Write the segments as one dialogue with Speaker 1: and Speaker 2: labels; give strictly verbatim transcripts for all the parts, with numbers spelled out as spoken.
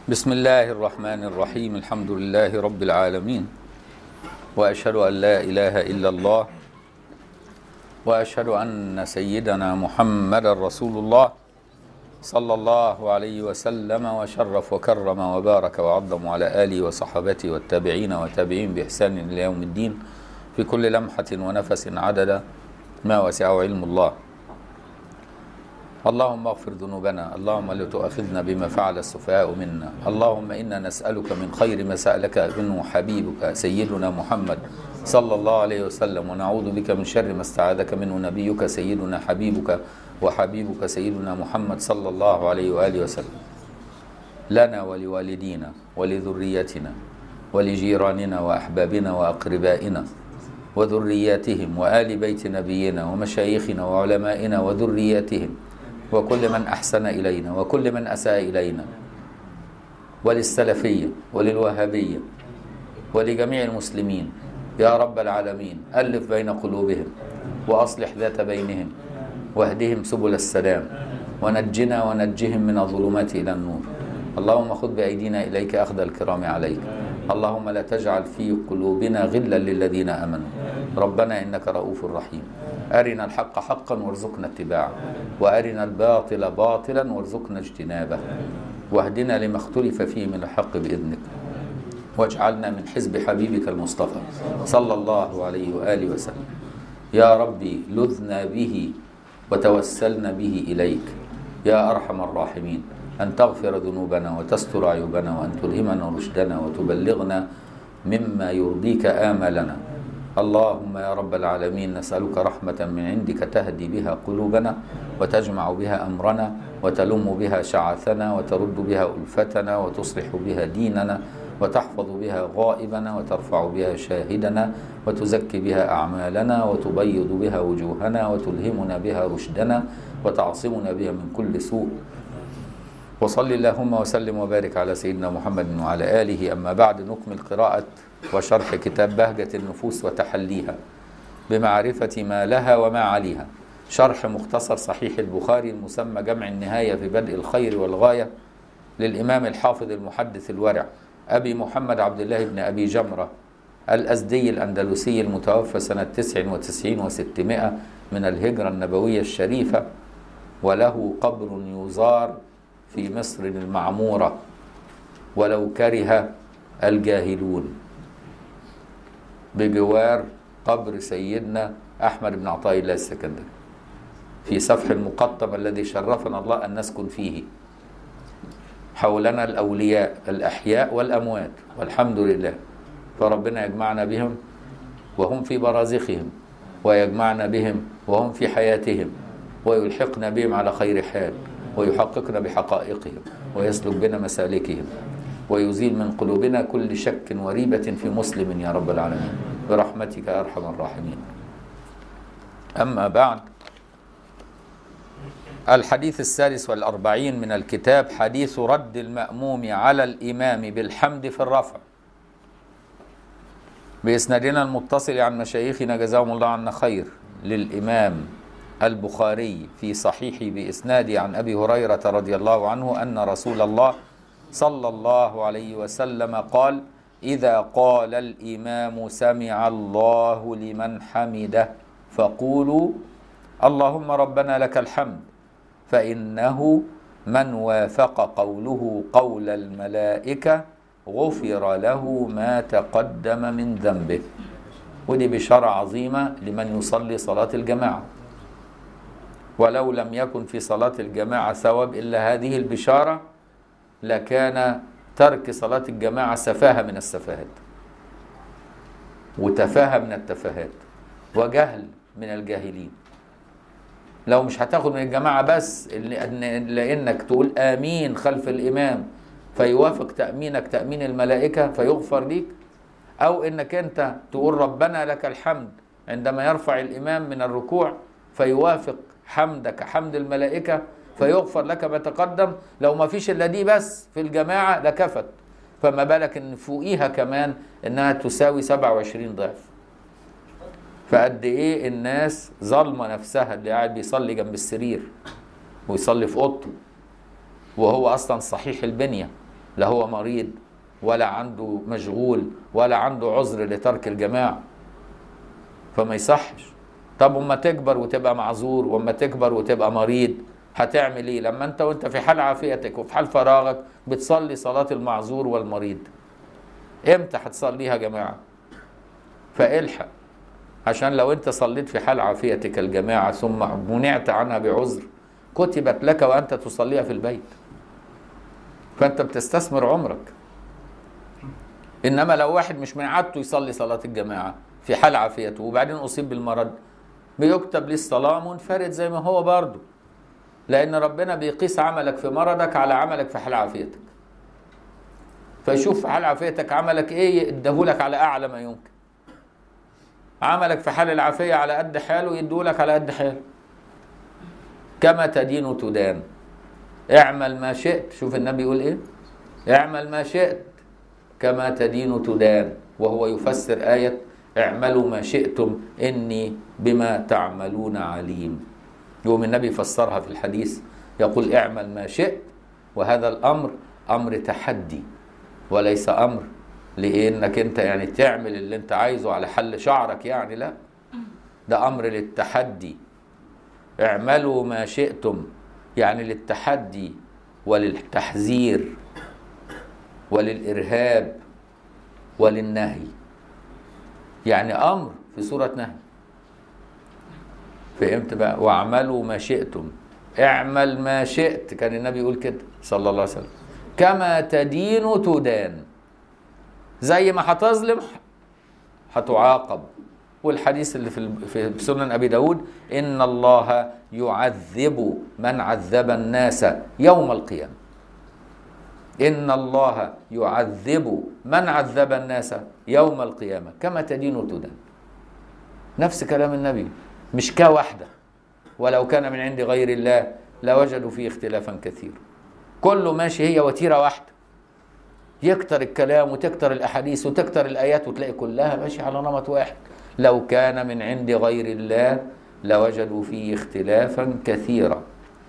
Speaker 1: بسم الله الرحمن الرحيم. الحمد لله رب العالمين، وأشهد أن لا إله إلا الله، وأشهد أن سيدنا محمد رسول الله صلى الله عليه وسلم وشرف وكرم وبارك وعظم على آله وصحبته والتابعين وتابعين بإحسان إلى يوم الدين، في كل لمحة ونفس عدد ما وسعه علم الله. اللهم اغفر ذنوبنا، اللهم لا تؤاخذنا بما فعل السفهاء منا، اللهم إنا نسألك من خير ما سألك منه حبيبك سيدنا محمد صلى الله عليه وسلم، ونعوذ بك من شر ما استعاذك منه نبيك سيدنا حبيبك وحبيبك سيدنا محمد صلى الله عليه وآله وسلم، لنا ولوالدينا ولذريتنا ولجيراننا وأحبابنا وأقربائنا وذرياتهم وآل بيت نبينا ومشايخنا وعلمائنا وذرياتهم وكل من أحسن إلينا وكل من أساء إلينا، وللسلفية وللوهابية ولجميع المسلمين يا رب العالمين. ألف بين قلوبهم وأصلح ذات بينهم واهدهم سبل السلام، ونجنا ونجهم من الظلمات إلى النور. اللهم خذ بأيدينا إليك أخذ الكرام عليك. اللهم لا تجعل في قلوبنا غلا للذين آمنوا، ربنا إنك رؤوف رحيم. أرنا الحق حقا وارزقنا اتباعه، وأرنا الباطل باطلا وارزقنا اجتنابه، واهدنا لما اختلف فيه من الحق بإذنك، واجعلنا من حزب حبيبك المصطفى صلى الله عليه وآله وسلم. يا ربي لذنا به وتوسلنا به إليك يا أرحم الراحمين، أن تغفر ذنوبنا وتستر عيوبنا، وأن تلهمنا رشدنا وتبلغنا مما يرضيك آملنا. اللهم يا رب العالمين نسألك رحمة من عندك تهدي بها قلوبنا، وتجمع بها أمرنا، وتلم بها شعثنا، وترد بها ألفتنا، وتصلح بها ديننا، وتحفظ بها غائبنا، وترفع بها شاهدنا، وتزكي بها أعمالنا، وتبيض بها وجوهنا، وتلهمنا بها رشدنا، وتعصمنا بها من كل سوء. وصل اللهم وسلم وبارك على سيدنا محمد وعلى آله. أما بعد، نكمل قراءة وشرح كتاب بهجة النفوس وتحليها بمعرفة ما لها وما عليها، شرح مختصر صحيح البخاري المسمى جمع النهاية في بدء الخير والغاية، للإمام الحافظ المحدث الورع أبي محمد عبد الله بن أبي جمرة الأزدي الأندلسي المتوفى سنة تسع وتسعين وستمائة من الهجرة النبوية الشريفة، وله قبر يزار في مصر المعمورة ولو كره الجاهلون، بجوار قبر سيدنا أحمد بن عطاء الله السكندري في سفح المقطم الذي شرفنا الله أن نسكن فيه. حولنا الأولياء الأحياء والأموات والحمد لله، فربنا يجمعنا بهم وهم في برازخهم، ويجمعنا بهم وهم في حياتهم، ويلحقنا بهم على خير حال، ويحققنا بحقائقهم، ويسلك بنا مسالكهم، ويزيل من قلوبنا كل شك وريبة في مسلم يا رب العالمين برحمتك يا أرحم الراحمين. أما بعد، الحديث السادس والأربعين من الكتاب حديث رد المأموم على الإمام بالحمد في الرفع، بإسنادنا المتصل عن مشايخنا جزاهم الله عنا خير للإمام البخاري في صحيحه بإسناده عن أبي هريرة رضي الله عنه أن رسول الله صلى الله عليه وسلم قال: إذا قال الإمام سمع الله لمن حمده فقولوا اللهم ربنا لك الحمد، فإنه من وافق قوله قول الملائكة غفر له ما تقدم من ذنبه. ودي بشارة عظيمة لمن يصلي صلاة الجماعة، ولو لم يكن في صلاة الجماعة ثواب إلا هذه البشارة لكان ترك صلاة الجماعة سفاهة من السفاهات، وتفاهة من التفاهات، وجهل من الجاهلين. لو مش هتاخد من الجماعة بس لأنك تقول آمين خلف الإمام فيوافق تأمينك تأمين الملائكة فيغفر ليك، أو إنك أنت تقول ربنا لك الحمد عندما يرفع الإمام من الركوع فيوافق حمدك حمد الملائكة فيغفر لك ما تقدم. لو ما فيش إلا دي بس في الجماعة لكفت، فما بالك إن فوقيها كمان إنها تساوي سبعة وعشرين ضعف. فقد إيه الناس ظلمة نفسها، اللي قاعد بيصلي جنب السرير ويصلي في أوضته وهو أصلا صحيح البنية لا هو مريض ولا عنده مشغول ولا عنده عذر لترك الجماعة، فما يصحش. طب وما تكبر وتبقى معذور، وما تكبر وتبقى مريض، هتعمل ايه لما انت وانت في حال عافيتك وفي حال فراغك بتصلي صلاة المعذور والمريض؟ امتى هتصليها جماعة؟ فالحق، عشان لو انت صليت في حال عافيتك الجماعة ثم منعت عنها بعذر كتبت لك وانت تصليها في البيت، فانت بتستثمر عمرك. انما لو واحد مش من عادته يصلي صلاة الجماعة في حال عافيته وبعدين اصيب بالمرض، بيكتب ليه الصلاة منفرد زي ما هو برضه، لان ربنا بيقيس عملك في مرضك على عملك في حال عافيتك، فيشوف في حال عافيتك عملك ايه يديهولك على اعلى ما يمكن. عملك في حال العافية على قد حاله يديهولك على قد حاله. كما تدين تدان، اعمل ما شئت. شوف النبي يقول ايه؟ اعمل ما شئت كما تدين تدان، وهو يفسر آية اعملوا ما شئتم إني بما تعملون عليم. يوم النبي فسرها في الحديث يقول اعمل ما شئت، وهذا الأمر أمر تحدي وليس أمر لإنك أنت يعني تعمل اللي أنت عايزه على حل شعرك، يعني لا، ده أمر للتحدي. اعملوا ما شئتم يعني للتحدي وللتحذير وللإرهاب وللنهي، يعني أمر في سورة نهي. فهمت بقى؟ واعملوا ما شئتم، اعمل ما شئت، كان النبي يقول كده صلى الله عليه وسلم، كما تدين تدان، زي ما هتظلم هتعاقب. والحديث اللي في في سنن أبي داود إن الله يعذب من عذب الناس يوم القيامة. إن الله يعذب من عذب الناس يوم القيامة كما تدين تدان. نفس كلام النبي، مش كواحدة، ولو كان من عند غير الله لوجدوا فيه اختلافا كثيرا. كله ماشي هي وتيرة واحدة، يكتر الكلام وتكتر الأحاديث وتكتر الآيات وتلاقي كلها ماشي على نمط واحد. لو كان من عند غير الله لوجدوا فيه اختلافا كثيرا.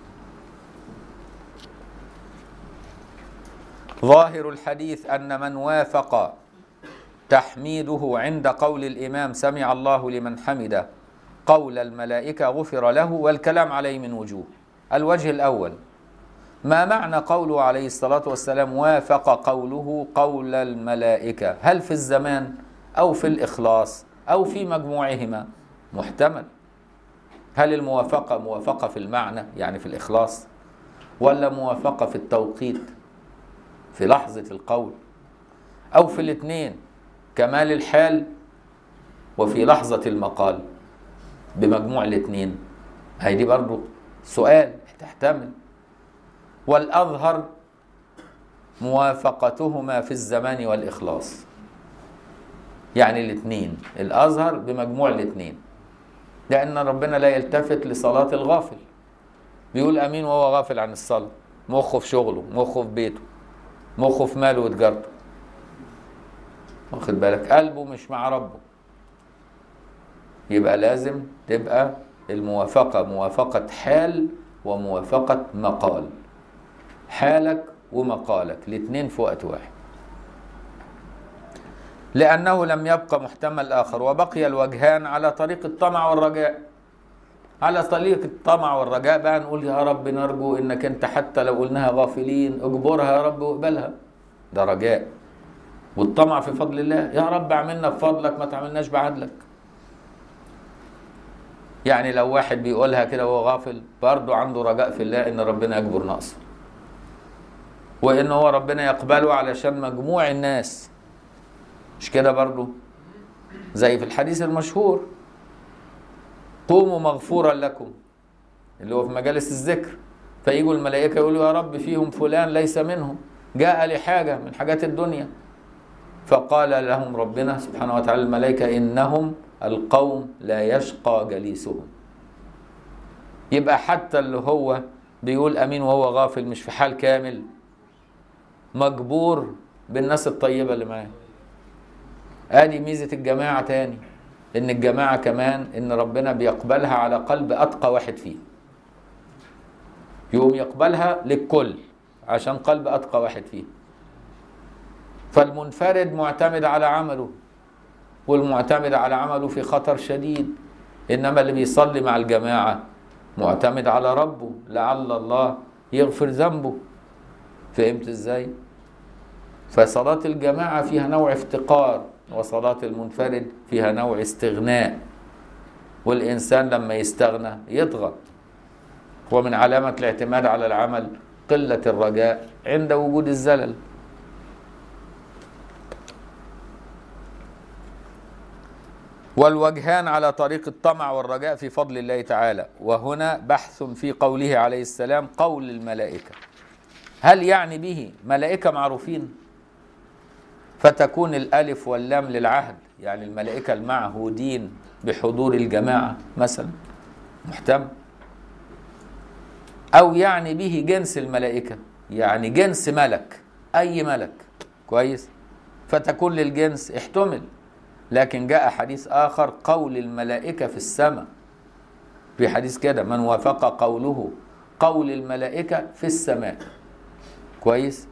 Speaker 1: ظاهر الحديث أن من وافق تحميده عند قول الإمام سمع الله لمن حمده قول الملائكة غفر له، والكلام عليه من وجوه. الوجه الأول، ما معنى قوله عليه الصلاة والسلام وافق قوله قول الملائكة؟ هل في الزمان أو في الإخلاص أو في مجموعهما؟ محتمل. هل الموافقة موافقة في المعنى يعني في الإخلاص، ولا موافقة في التوقيت في لحظة القول، أو في الاثنين كمال الحال وفي لحظة المقال بمجموع الاثنين؟ هي دي برضو سؤال تحتمل. والأظهر موافقتهما في الزمان والإخلاص، يعني الاثنين، الأظهر بمجموع الاثنين، لأن ربنا لا يلتفت لصلاة الغافل. بيقول أمين وهو غافل عن الصلاة، مخه في شغله، مخه في بيته، مخه في ماله وتجارته، واخد بالك، قلبه مش مع ربه. يبقى لازم تبقى الموافقة موافقة حال وموافقة مقال، حالك ومقالك الاثنين في وقت واحد، لأنه لم يبقى محتمل آخر، وبقي الوجهان على طريق الطمع والرجاء. على طريق الطمع والرجاء بقى نقول يا رب نرجو إنك أنت حتى لو قلناها غافلين اجبرها يا رب واقبلها، ده رجاء. والطمع في فضل الله، يا رب اعملنا بفضلك ما تعملناش بعدلك. يعني لو واحد بيقولها كده وهو غافل برضه عنده رجاء في الله إن ربنا يجبر نقصه، وإن هو ربنا يقبله علشان مجموع الناس. مش كده برضه؟ زي في الحديث المشهور قوموا مغفورا لكم، اللي هو في مجالس الذكر، فييجوا الملائكة يقولوا يا رب فيهم فلان ليس منهم، جاء لحاجة من حاجات الدنيا، فقال لهم ربنا سبحانه وتعالى الملائكة إنهم القوم لا يشقى جليسهم. يبقى حتى اللي هو بيقول أمين وهو غافل مش في حال كامل، مجبور بالناس الطيبة اللي معاه. ادي ميزة الجماعة تاني، ان الجماعة كمان ان ربنا بيقبلها على قلب اتقى واحد فيه، يقوم يقبلها للكل عشان قلب اتقى واحد فيه. فالمنفرد معتمد على عمله، والمعتمد على عمله في خطر شديد، إنما اللي بيصلي مع الجماعة معتمد على ربه لعل الله يغفر ذنبه. فهمت ازاي؟ فصلاة الجماعة فيها نوع افتقار، وصلاة المنفرد فيها نوع استغناء، والإنسان لما يستغنى يطغى. ومن علامة الاعتماد على العمل قلة الرجاء عند وجود الزلل. والوجهان على طريق الطمع والرجاء في فضل الله تعالى. وهنا بحث في قوله عليه السلام قول الملائكة، هل يعني به ملائكة معروفين فتكون الألف واللام للعهد، يعني الملائكة المعهودين بحضور الجماعة مثلا محتمل، أو يعني به جنس الملائكة، يعني جنس ملك، أي ملك كويس، فتكون للجنس احتمل. لكن جاء حديث آخر قول الملائكة في السماء، في حديث كده من وافق قوله قول الملائكة في السماء كويس،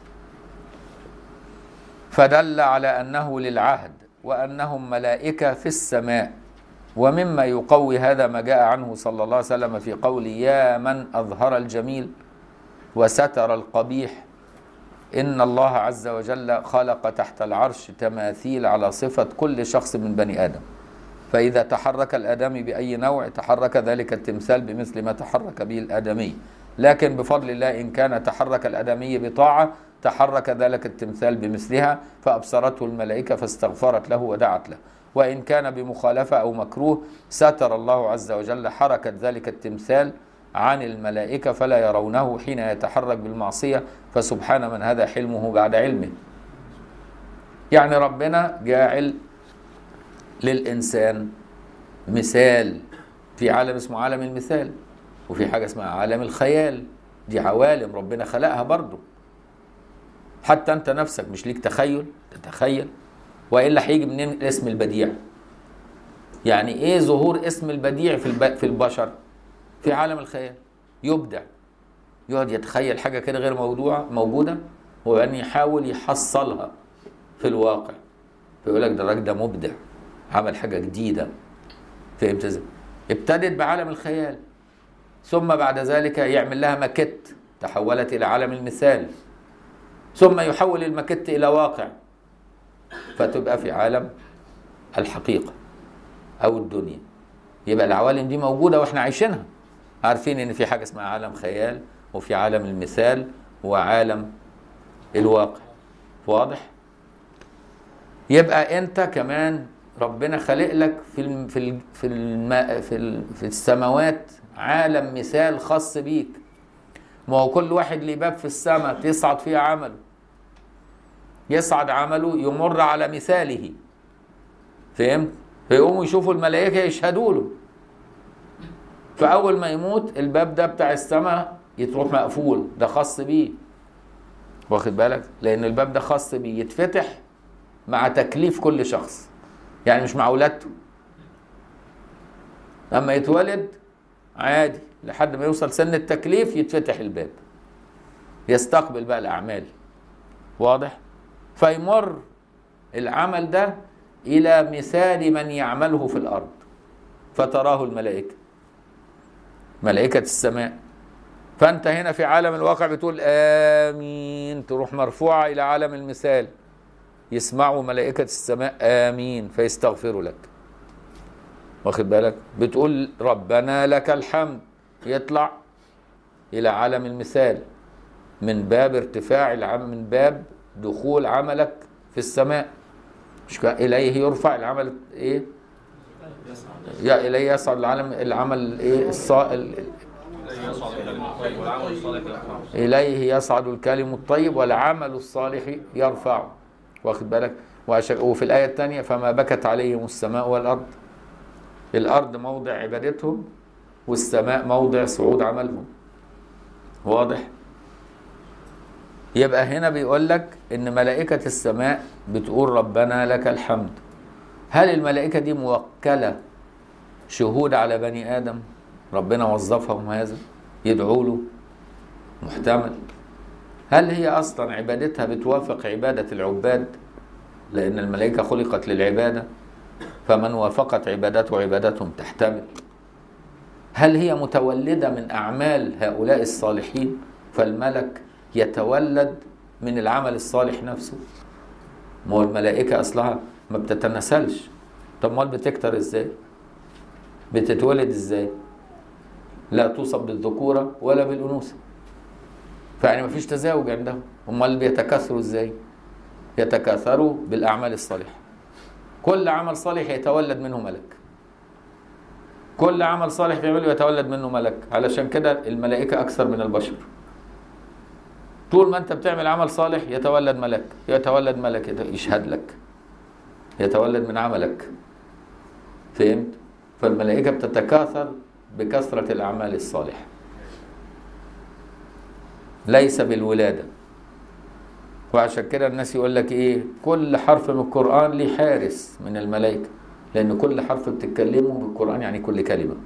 Speaker 1: فدل على أنه للعهد وأنهم ملائكة في السماء. ومما يقوي هذا ما جاء عنه صلى الله عليه وسلم في قول يا من أظهر الجميل وستر القبيح، إن الله عز وجل خلق تحت العرش تماثيل على صفة كل شخص من بني آدم، فإذا تحرك الآدمي بأي نوع تحرك ذلك التمثال بمثل ما تحرك به الآدمي، لكن بفضل الله إن كان تحرك الآدمي بطاعة تحرك ذلك التمثال بمثلها، فأبصرته الملائكة فاستغفرت له ودعت له. وإن كان بمخالفة أو مكروه ستر الله عز وجل حركة ذلك التمثال عن الملائكة فلا يرونه حين يتحرك بالمعصية، فسبحان من هذا حلمه بعد علمه. يعني ربنا جاعل للإنسان مثال في عالم اسمه عالم المثال، وفي حاجة اسمها عالم الخيال، دي عوالم ربنا خلقها برضو. حتى أنت نفسك مش ليك تخيل تتخيل، وإلا هيجي منين الاسم البديع؟ يعني إيه ظهور اسم البديع في في البشر؟ في عالم الخيال يبدع، يقعد يتخيل حاجة كده غير موضوعة موجودة وأن يحاول يحصلها في الواقع، فيقول لك ده الراجل ده مبدع عمل حاجة جديدة. فهمت ازاي؟ ابتدت بعالم الخيال، ثم بعد ذلك يعمل لها ماكيت تحولت إلى عالم المثال، ثم يحول الماكيت إلى واقع فتبقى في عالم الحقيقة أو الدنيا. يبقى العوالم دي موجودة وإحنا عايشينها، عارفين إن في حاجة اسمها عالم خيال وفي عالم المثال وعالم الواقع. واضح؟ يبقى أنت كمان ربنا خلق لك في الم في ال في الم في, ال في السماوات عالم مثال خاص بيك. ما هو كل واحد ليه باب في السماء تصعد فيها عمله، يصعد عمله يمر على مثاله. فهمت؟ فيقوموا يشوفوا الملائكة يشهدوا له، فأول ما يموت الباب ده بتاع السماء يتروح مقفول، ده خاص بيه، واخد بالك؟ لأن الباب ده خاص بيه، يتفتح مع تكليف كل شخص، يعني مش مع ولادته. أما يتولد عادي لحد ما يوصل سن التكليف يتفتح الباب، يستقبل بقى الأعمال. واضح؟ فيمر العمل ده إلى مثال من يعمله في الأرض فتراه الملائكة، ملائكة السماء. فأنت هنا في عالم الواقع بتقول آمين، تروح مرفوعة إلى عالم المثال، يسمعوا ملائكة السماء آمين فيستغفروا لك، واخد بالك؟ بتقول ربنا لك الحمد، يطلع إلى عالم المثال من باب ارتفاع العمل، من باب دخول عملك في السماء. مش إليه يرفع العمل إيه؟ يا إليه يصعد العالم العمل إيه؟ الصائل إليه يصعد الكلم الطيب والعمل الصالح يرفعه، واخد بالك؟ وفي الآية الثانية فما بكت عليهم السماء والأرض، الأرض موضع عبادتهم والسماء موضع صعود عملهم. واضح؟ يبقى هنا بيقول لك إن ملائكة السماء بتقول ربنا لك الحمد. هل الملائكة دي موكلة شهود على بني آدم ربنا وظفهم هذا يدعوا له؟ محتمل. هل هي أصلا عبادتها بتوافق عبادة العباد؟ لأن الملائكة خلقت للعبادة، فمن وافقت عبادته عبادتهم تحتمل. هل هي متولدة من أعمال هؤلاء الصالحين؟ فالملك يتولد من العمل الصالح نفسه. ما هو الملائكة أصلها ما بتتناسلش. طب ما بتكتر إزاي؟ بتتولد إزاي؟ لا توصف بالذكورة ولا بالأنوثة، فيعني ما فيش تزاوج عندهم. امال بيتكاثروا ازاي؟ يتكاثروا بالاعمال الصالحه. كل عمل صالح يتولد منه ملك، كل عمل صالح بيعمله يتولد منه ملك. علشان كده الملائكه اكثر من البشر. طول ما انت بتعمل عمل صالح يتولد ملك، يتولد ملك يشهد لك، يتولد من عملك. فهمت؟ فالملائكه بتتكاثر بكثره الاعمال الصالحه، ليس بالولادة. وعشان كده الناس يقول لك ايه، كل حرف من القرآن ليه حارس من الملائكة، لأن كل حرف بتتكلمه بالقرآن يعني كل كلمة،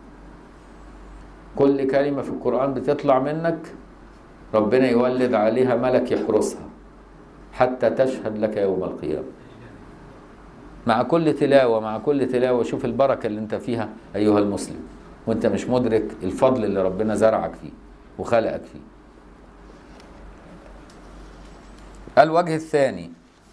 Speaker 1: كل كلمة في القرآن بتطلع منك ربنا يولد عليها ملك يحرسها حتى تشهد لك يوم القيامة. مع كل تلاوة مع كل تلاوة شوف البركة اللي انت فيها أيها المسلم، وانت مش مدرك الفضل اللي ربنا زرعك فيه وخلقك فيه. الوجه الثاني،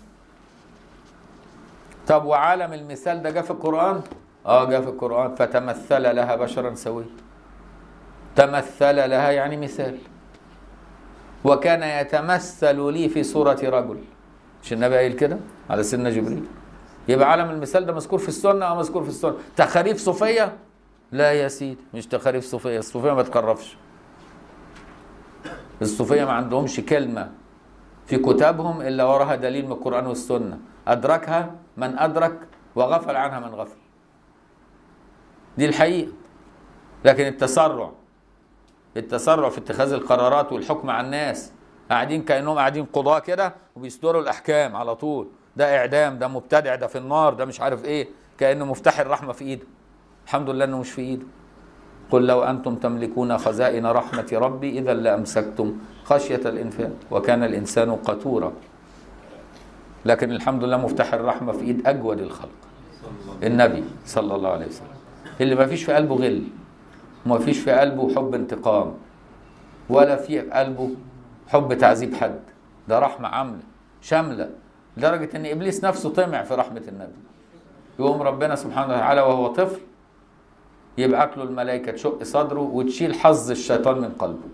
Speaker 1: طب وعالم المثال ده جاء في القرآن؟ اه جاء في القرآن. فتمثل لها بشرا سويا. تمثل لها يعني مثال. وكان يتمثل لي في صورة رجل. مش النبي قايل كده على سيدنا جبريل؟ يبقى عالم المثال ده مذكور في السنة او مذكور في السنة. تخاريف صوفية؟ لا يا سيدي مش تخاريف صوفية، الصوفية ما تقرفش. الصوفية ما عندهمش كلمة في كتابهم إلا وراها دليل من القرآن والسنة، أدركها من أدرك وغفل عنها من غفل. دي الحقيقة. لكن التسرع التسرع في اتخاذ القرارات والحكم على الناس، قاعدين كأنهم قاعدين قضاة كده وبيصدروا الأحكام على طول، ده إعدام، ده مبتدع، ده في النار، ده مش عارف إيه، كأنه مفتاح الرحمة في إيده. الحمد لله إنه مش في إيده. قل لو أنتم تملكون خزائن رحمة ربي إذا لأمسكتم خشية الإنفاق وكان الإنسان قتورا. لكن الحمد لله مفتاح الرحمة في إيد أجود الخلق، النبي صلى الله عليه وسلم، اللي ما فيش في قلبه غل، وما فيش في قلبه حب انتقام، ولا في قلبه حب تعذيب حد. ده رحمة عاملة شاملة لدرجة أن إبليس نفسه طمع في رحمة النبي. يقوم ربنا سبحانه وتعالى وهو طفل يبعت له الملائكة تشق صدره وتشيل حظ الشيطان من قلبه،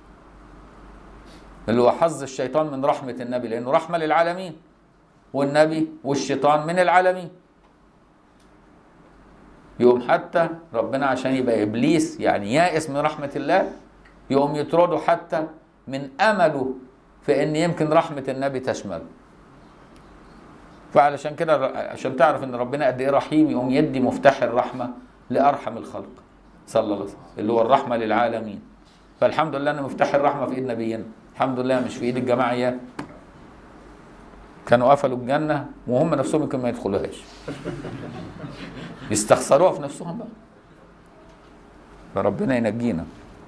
Speaker 1: اللي هو حظ الشيطان من رحمة النبي، لأنه رحمة للعالمين، والنبي والشيطان من العالمين. يقوم حتى ربنا عشان يبقى إبليس يعني يائس من رحمة الله، يقوم يطرده حتى من أمله في أن يمكن رحمة النبي تشمله. فعلشان كده عشان تعرف أن ربنا قد إيه رحيم، يقوم يدي مفتاح الرحمة لأرحم الخلق صلى الله عليه وسلم، اللي هو الرحمة للعالمين. فالحمد لله أن مفتاح الرحمة في إيد نبينا، الحمد لله مش في إيد الجماعيات. كانوا قفلوا الجنة وهم نفسهم يمكن ما يدخلوهاش، يستخسروها في نفسهم بقى. فربنا ينجينا.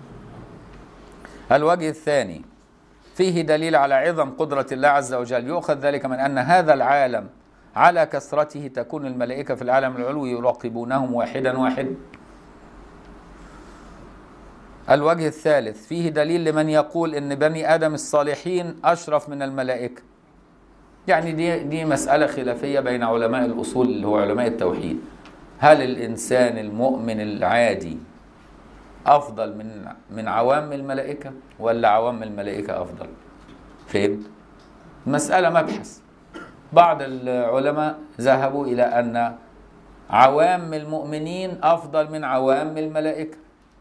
Speaker 1: الوجه الثاني، فيه دليل على عظم قدرة الله عز وجل. يؤخذ ذلك من أن هذا العالم على كثرته تكون الملائكة في العالم العلوي يراقبونهم واحدا واحدا. الوجه الثالث، فيه دليل لمن يقول إن بني آدم الصالحين أشرف من الملائكة. يعني دي دي مسألة خلافية بين علماء الأصول اللي هو علماء التوحيد. هل الإنسان المؤمن العادي أفضل من من عوام الملائكة ولا عوام الملائكة أفضل؟ فهمت؟ مسألة مبحث. بعض العلماء ذهبوا إلى أن عوام المؤمنين أفضل من عوام الملائكة،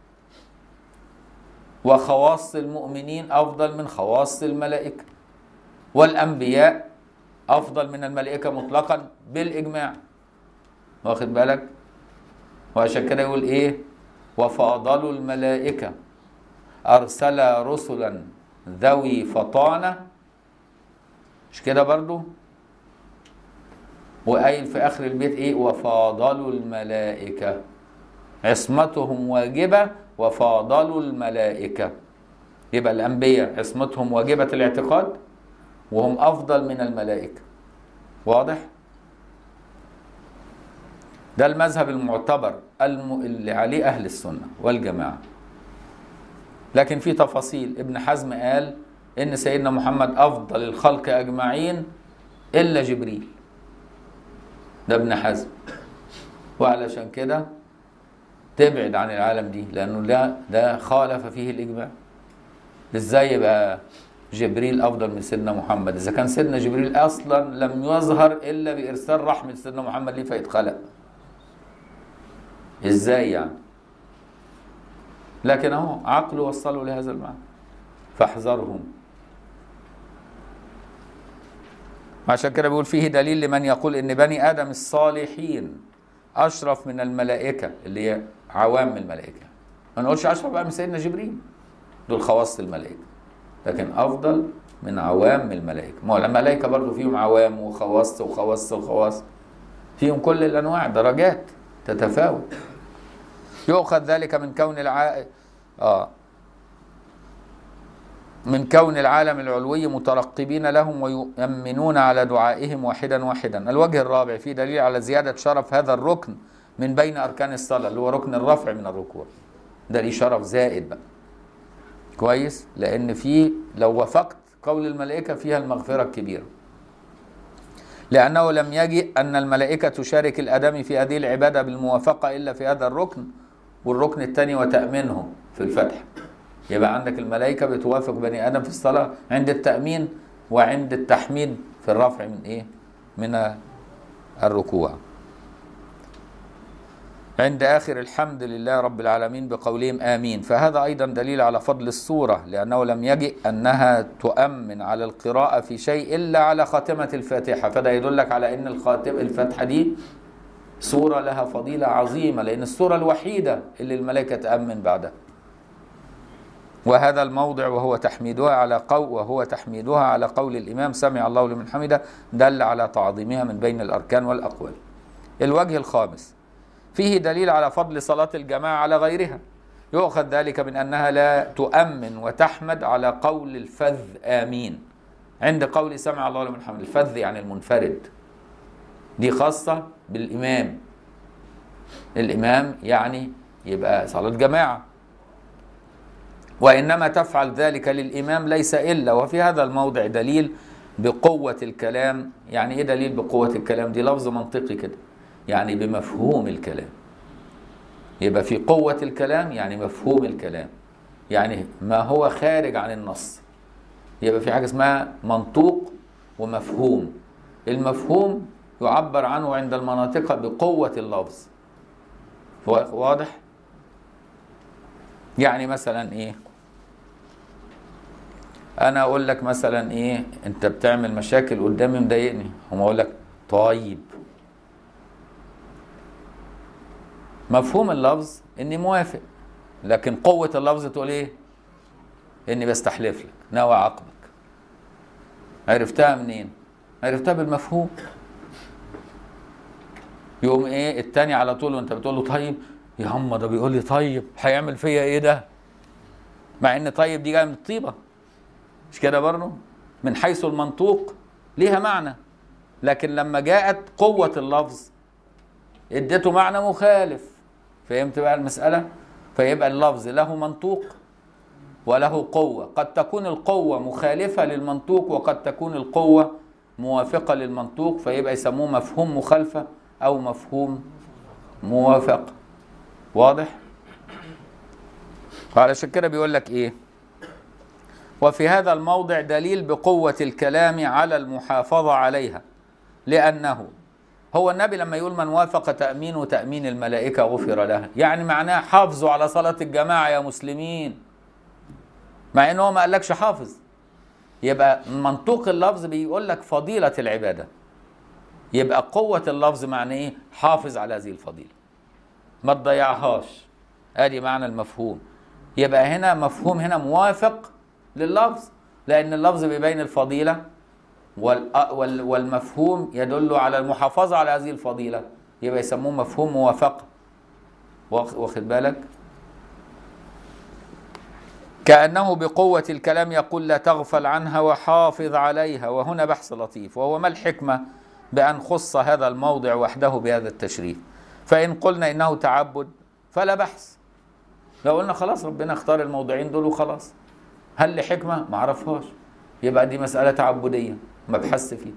Speaker 1: وخواص المؤمنين أفضل من خواص الملائكة، والأنبياء أفضل من الملائكة مطلقا بالإجماع. واخد بالك؟ وعشان كده يقول إيه؟ وفاضلوا الملائكة أرسل رسلا ذوي فطانة. مش كده برضو؟ وقايل في آخر البيت إيه؟ وفاضلوا الملائكة عصمتهم واجبة وفاضلوا الملائكة. يبقى الأنبياء عصمتهم واجبة الاعتقاد وهم أفضل من الملائكة. واضح؟ ده المذهب المعتبر اللي عليه أهل السنة والجماعة. لكن في تفاصيل. ابن حزم قال إن سيدنا محمد أفضل الخلق أجمعين إلا جبريل. ده ابن حزم. وعلشان كده تبعد عن العالم دي، لأنه لا ده خالف فيه الإجماع. إزاي يبقى جبريل أفضل من سيدنا محمد إذا كان سيدنا جبريل أصلا لم يظهر إلا بإرسال رحمة سيدنا محمد ليه فيتخلق؟ إزاي يعني؟ لكن أهو عقله وصلوا لهذا المعنى فاحذرهم. عشان كده بيقول فيه دليل لمن يقول إن بني آدم الصالحين أشرف من الملائكة اللي هي عوام الملائكة. ما نقولش أشرف بقى من سيدنا جبريل، دول خواص الملائكة، لكن أفضل من عوام الملائكة. ما هو الملائكة برضو فيهم عوام وخواص وخواص وخواص، فيهم كل الأنواع، درجات تتفاوت. يؤخذ ذلك من كون الع... آه من كون العالم العلوي مترقبين لهم ويؤمنون على دعائهم واحدا واحدا. الوجه الرابع فيه دليل على زيادة شرف هذا الركن من بين أركان الصلاة اللي هو ركن الرفع من الركوع. ده ليه شرف زائد بقى. كويس؟ لأن فيه لو وافقت قول الملائكة فيها المغفرة الكبيرة، لأنه لم يجي أن الملائكة تشارك الآدمي في هذه العبادة بالموافقة إلا في هذا الركن والركن الثاني وتأمينهم في الفتح. يبقى عندك الملائكة بتوافق بني آدم في الصلاة عند التأمين وعند التحميد في الرفع من إيه؟ من الركوع. عند آخر الحمد لله رب العالمين بقولهم آمين. فهذا أيضا دليل على فضل السورة، لأنه لم يجئ أنها تؤمن على القراءة في شيء إلا على خاتمة الفاتحة. فده يدلك على أن الخاتم الفاتحة دي سورة لها فضيلة عظيمة، لأن السورة الوحيدة اللي الملائكة تأمن بعدها. وهذا الموضع وهو تحميدها على قول وهو تحميدها على قول الإمام سمع الله لمن حمده دل على تعظيمها من بين الأركان والأقوال. الوجه الخامس فيه دليل على فضل صلاة الجماعة على غيرها. يؤخذ ذلك من أنها لا تؤمن وتحمد على قول الفذ آمين عند قول سمع الله لمن حمده. الفذ يعني المنفرد، دي خاصة بالإمام. الإمام يعني يبقى صلاة جماعة، وإنما تفعل ذلك للإمام ليس إلا. وفي هذا الموضع دليل بقوة الكلام. يعني إيه دليل بقوة الكلام؟ دي لفظ منطقي كده، يعني بمفهوم الكلام. يبقى في قوة الكلام يعني مفهوم الكلام، يعني ما هو خارج عن النص. يبقى في حاجة اسمها منطوق ومفهوم. المفهوم يعبر عنه عند المناطق بقوة اللفظ. واضح؟ يعني مثلا ايه؟ انا اقول لك مثلا ايه، انت بتعمل مشاكل قدامي مضايقني، هم اقول لك طيب. مفهوم اللفظ اني موافق، لكن قوة اللفظ تقول ايه؟ اني بستحلف لك ناوي اعاقبك. عرفتها منين؟ عرفتها بالمفهوم. يقوم ايه التاني على طول وانت بتقول له طيب، يا هم ده بيقول لي طيب هيعمل فيا ايه ده؟ مع ان طيب دي جايه من الطيبه، مش كده برضه؟ من حيث المنطوق ليها معنى، لكن لما جاءت قوه اللفظ اديته معنى مخالف. فهمت بقى المساله؟ فيبقى اللفظ له منطوق وله قوه. قد تكون القوه مخالفه للمنطوق وقد تكون القوه موافقه للمنطوق، فيبقى يسموه مفهوم مخالفه او مفهوم موافقه. واضح؟ علشان كده بيقول لك ايه؟ وفي هذا الموضع دليل بقوة الكلام على المحافظة عليها، لأنه هو النبي لما يقول من وافق تأمين وتأمين الملائكة غفر له، يعني معناه حافظوا على صلاة الجماعة يا مسلمين، مع انه ما قالكش حافظ. يبقى منطوق اللفظ بيقول لك فضيلة العبادة، يبقى قوة اللفظ معناه ايه؟ حافظ على هذه الفضيلة، ما تضيعهاش. ادي معنى المفهوم. يبقى هنا مفهوم هنا موافق لللفظ، لان اللفظ بيبين الفضيله والمفهوم يدل على المحافظه على هذه الفضيله، يبقى يسموه مفهوم موافقه. واخد بالك؟ كأنه بقوة الكلام يقول لا تغفل عنها وحافظ عليها. وهنا بحث لطيف، وهو ما الحكمة بأن خص هذا الموضع وحده بهذا التشريف؟ فإن قلنا إنه تعبد فلا بحث، لو قلنا خلاص ربنا اختار الموضعين دول وخلاص. هل لحكمة؟ ما عرفهاش، يبقى دي مسألة تعبدية ما بحث فيها.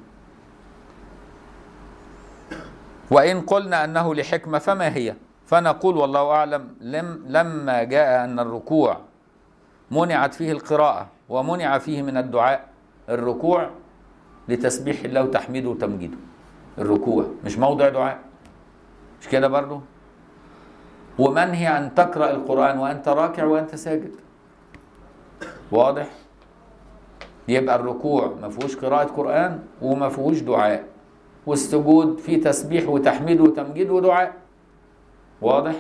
Speaker 1: وإن قلنا أنه لحكمة فما هي؟ فنقول والله أعلم لم لما جاء أن الركوع منعت فيه القراءة ومنع فيه من الدعاء. الركوع لتسبيح الله وتحميده وتمجيده، الركوع مش موضع دعاء، مش كده برضو؟ ومنهي أن تقرأ القرآن وأنت راكع وأنت ساجد، واضح؟ يبقى الركوع ما فيهوش قراءة قرآن وما فيهوش دعاء، والسجود فيه تسبيح وتحميد وتمجيد ودعاء، واضح؟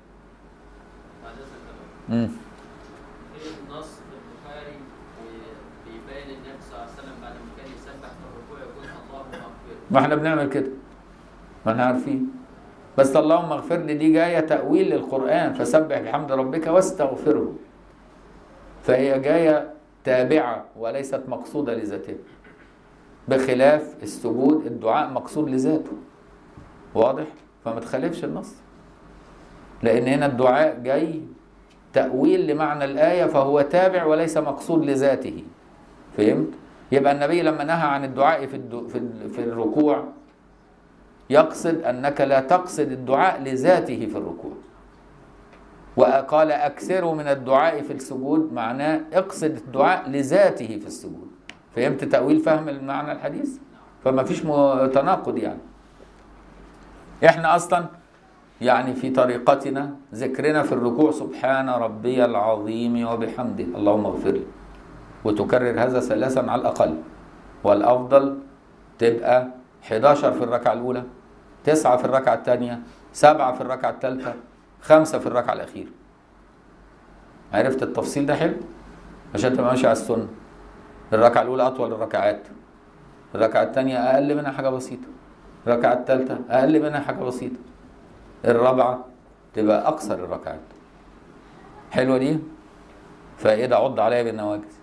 Speaker 1: امم
Speaker 2: في النص في البخاري بيبين النبي صلى الله عليه وسلم بعد ما كان يسبح في الركوع يقول اللهم اغفر.
Speaker 1: ما احنا بنعمل كده، ما احنا عارفين، بس اللهم اغفر لي دي جايه تأويل للقرآن، فسبح بحمد ربك واستغفره، فهي جايه تابعه وليست مقصوده لذاتها، بخلاف السجود الدعاء مقصود لذاته، واضح؟ فما تخالفش النص، لأن هنا الدعاء جاي تأويل لمعنى الآية فهو تابع وليس مقصود لذاته، فهمت؟ يبقى النبي لما نهى عن الدعاء في الدو في, في الركوع يقصد أنك لا تقصد الدعاء لذاته في الركوع، وقال أكثروا من الدعاء في السجود معناه اقصد الدعاء لذاته في السجود. فهمت تأويل فهم المعنى الحديث؟ فما فيش تناقض يعني. احنا أصلا يعني في طريقتنا ذكرنا في الركوع سبحان ربي العظيم وبحمده اللهم اغفر لي، وتكرر هذا ثلاثا على الأقل، والأفضل تبقى حداشر في الركعة الأولى، تسعة في الركعة الثانية، سبعة في الركعة الثالثة، خمسة في الركعة الأخيرة. عرفت التفصيل ده حلو؟ عشان تبقى ماشي على السنة. الركعة الأولى أطول الركعات، الركعة الثانية أقل منها حاجة بسيطة، الركعة الثالثة أقل منها حاجة بسيطة، الرابعة تبقى أقصر الركعات. حلوة دي؟ فإذا عض عليها بالنواجذ.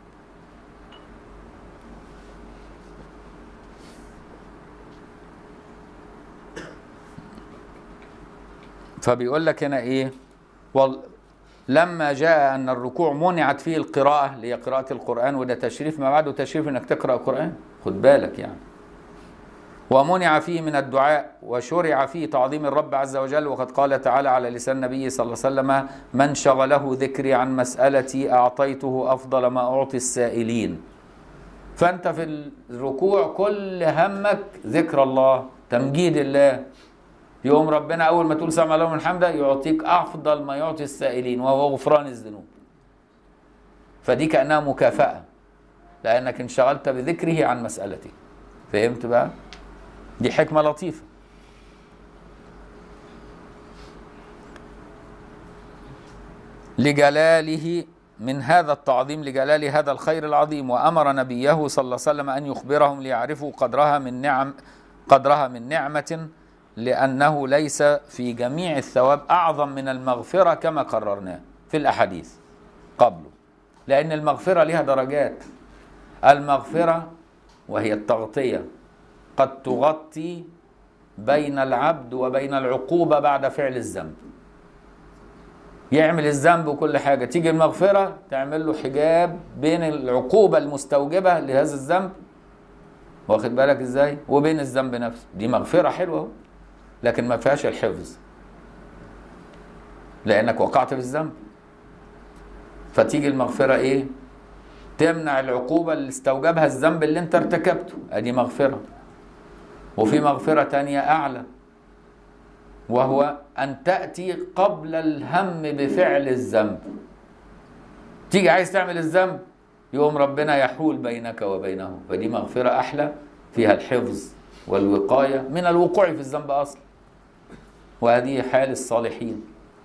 Speaker 1: فبيقول لك هنا إيه؟ وال... لما جاء أن الركوع منعت فيه القراءة اللي هي قراءة القرآن، وده تشريف ما بعده تشريف إنك تقرأ القرآن، خد بالك يعني. ومنع فيه من الدعاء وشرع فيه تعظيم الرب عز وجل، وقد قال تعالى على لسان النبي صلى الله عليه وسلم من شغله ذكري عن مسألتي أعطيته أفضل ما أعطي السائلين. فأنت في الركوع كل همك ذكر الله تمجيد الله، يوم ربنا أول ما تقول سمع الله من حمده يعطيك أفضل ما يعطي السائلين وهو غفران الذنوب. فدي كأنها مكافأة لأنك انشغلت بذكره عن مسألته. فهمت بقى؟ دي حكمة لطيفة. لجلاله من هذا التعظيم لجلال هذا الخير العظيم، وأمر نبيه صلى الله عليه وسلم أن يخبرهم ليعرفوا قدرها من نعم قدرها من نعمة، لأنه ليس في جميع الثواب أعظم من المغفرة كما قررناه في الأحاديث قبله، لأن المغفرة لها درجات. المغفرة وهي التغطية قد تغطي بين العبد وبين العقوبة بعد فعل الذنب، يعمل الذنب وكل حاجة، تيجي المغفرة تعمل له حجاب بين العقوبة المستوجبة لهذا الذنب، واخد بالك ازاي، وبين الذنب نفسه. دي مغفرة حلوة لكن ما فيهاش الحفظ لأنك وقعت في الذنب. فتيجي المغفرة ايه؟ تمنع العقوبة اللي استوجبها الذنب اللي انت ارتكبته، ادي مغفرة. وفي مغفرة تانية أعلى، وهو أن تأتي قبل الهم بفعل الذنب. تيجي عايز تعمل الذنب يوم ربنا يحول بينك وبينه، فدي مغفرة أحلى فيها الحفظ والوقاية من الوقوع في الذنب أصلا، وهذه حال الصالحين.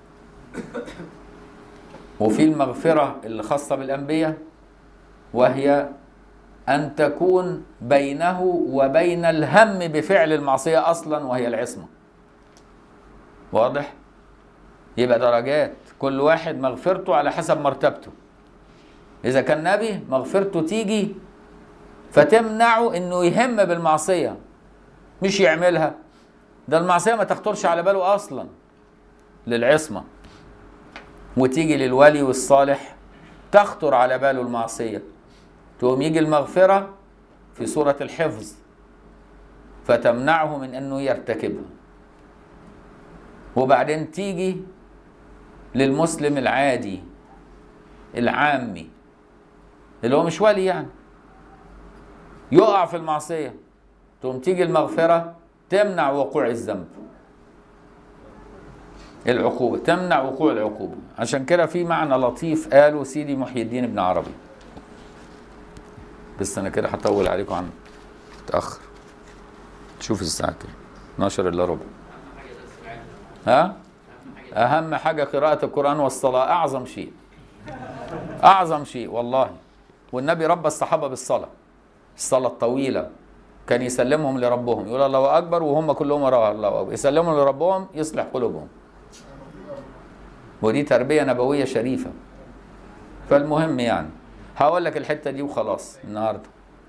Speaker 1: وفي المغفرة اللي خاصة بالأنبياء، وهي أن تكون بينه وبين الهم بفعل المعصية أصلا وهي العصمة. واضح؟ يبقى درجات، كل واحد مغفرته على حسب مرتبته. إذا كان نبي مغفرته تيجي فتمنعه إنه يهم بالمعصية مش يعملها. ده المعصية ما تخطرش على باله أصلا للعصمة، وتيجي للولي والصالح تخطر على باله المعصية، تقوم يجي المغفرة في صورة الحفظ فتمنعه من أنه يرتكبها. وبعدين تيجي للمسلم العادي العامي اللي هو مش ولي يعني، يقع في المعصية، تقوم تيجي المغفرة تمنع وقوع الذنب، العقوبة تمنع وقوع العقوبة. عشان كده في معنى لطيف قاله سيدي محي الدين ابن عربي، بس أنا كده هطول عليكم عن تأخر. شوف الساعة كده اتناشر إلا ربع. ها؟ أهم حاجة قراءة القرآن والصلاة، أعظم شيء أعظم شيء والله. والنبي ربى الصحابة بالصلاة، الصلاة الطويلة، كان يسلمهم لربهم، يقول الله أكبر وهم كلهم وراء الله أكبر، يسلمهم لربهم يصلح قلوبهم. ودي تربية نبوية شريفة. فالمهم يعني هقول لك الحتة دي وخلاص النهاردة.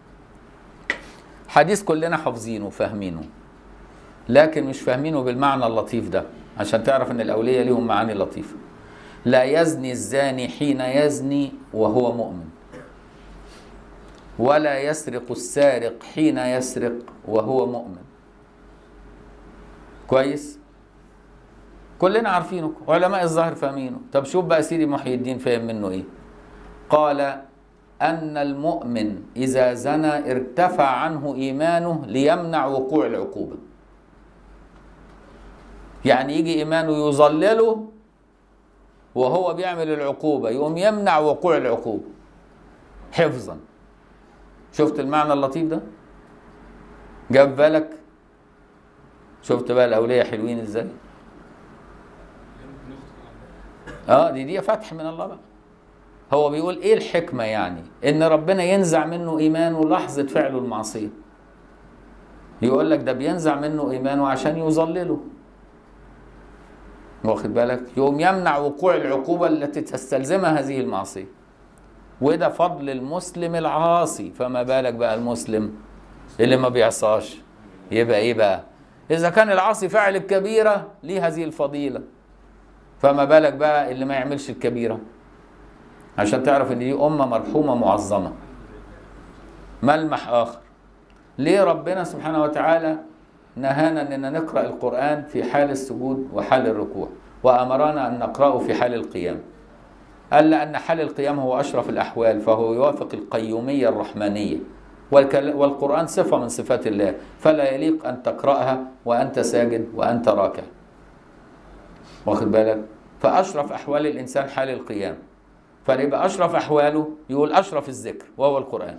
Speaker 1: حديث كلنا حافظينه وفاهمينه، لكن مش فاهمينه بالمعنى اللطيف ده، عشان تعرف ان الأولياء ليهم معاني لطيفة. لا يزني الزاني حين يزني وهو مؤمن، ولا يسرق السارق حين يسرق وهو مؤمن. كويس؟ كلنا عارفينه، علماء الظاهر فاهمينه. طب شوف بقى سيدي محي الدين فاهم منه ايه. قال أن المؤمن إذا زنى ارتفع عنه إيمانه ليمنع وقوع العقوبة. يعني يجي إيمانه يظلله وهو بيعمل العقوبة، يقوم يمنع وقوع العقوبة حفظا. شفت المعنى اللطيف ده؟ جاب بالك؟ شفت بقى الأولياء حلوين ازاي؟ اه دي دي فتح من الله بقى. هو بيقول ايه الحكمة يعني؟ ان ربنا ينزع منه ايمانه لحظة فعله المعصية. يقول لك ده بينزع منه ايمانه عشان يظلله. واخد بالك؟ يقوم يمنع وقوع العقوبة التي تستلزمها هذه المعصية. وده فضل المسلم العاصي، فما بالك بقى المسلم اللي ما بيعصاش. يبقى ايه بقى؟ اذا كان العاصي فاعل الكبيرة ليه هذه الفضيلة، فما بالك بقى اللي ما يعملش الكبيرة. عشان تعرف ان دي امة مرحومة معظمة. ملمح اخر، ليه ربنا سبحانه وتعالى نهانا اننا نقرأ القرآن في حال السجود وحال الركوع، وامرنا ان نقرأه في حال القيام؟ قال لأن حال القيام هو أشرف الأحوال، فهو يوافق القيومية الرحمانية، والقرآن صفة من صفات الله، فلا يليق أن تقرأها وأنت ساجد وأنت راكع. واخد بالك؟ فأشرف أحوال الإنسان حال القيام، فيبقى أشرف أحواله يقول أشرف الذكر وهو القرآن.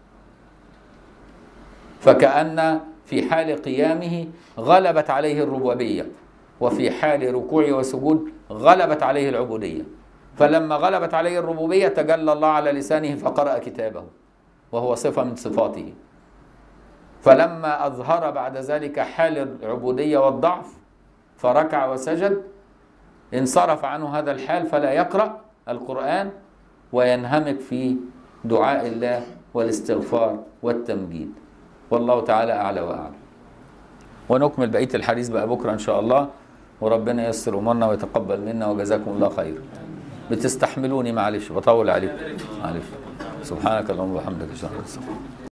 Speaker 1: فكأن في حال قيامه غلبت عليه الربوبية، وفي حال ركوعه وسجود غلبت عليه العبودية. فلما غلبت عليه الربوبية تجلى الله على لسانه فقرأ كتابه، وهو صفة من صفاته. فلما أظهر بعد ذلك حال العبودية والضعف فركع وسجد، انصرف عنه هذا الحال فلا يقرأ القرآن، وينهمك في دعاء الله والاستغفار والتمجيد. والله تعالى أعلى وأعلم. ونكمل بقية الحديث بقى بكرة إن شاء الله، وربنا ييسر أمورنا ويتقبل منا، وجزاكم الله خير. بتستحملوني معلش بطول عليكم معلش. سبحانك اللهم وبحمدك اشهد ان لا اله الا انت.